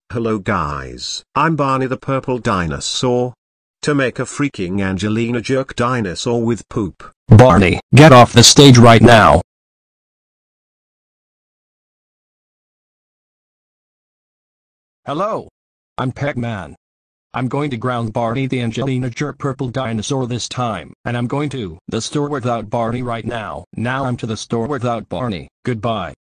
Hello guys, I'm Barney the purple dinosaur. To make a freaking Angelina jerk dinosaur with poop. Barney, get off the stage right now. Hello. I'm Pac-Man. I'm going to ground Barney the Angelina jerk purple dinosaur this time, and I'm going to the store without Barney right now. Now I'm to the store without Barney. Goodbye.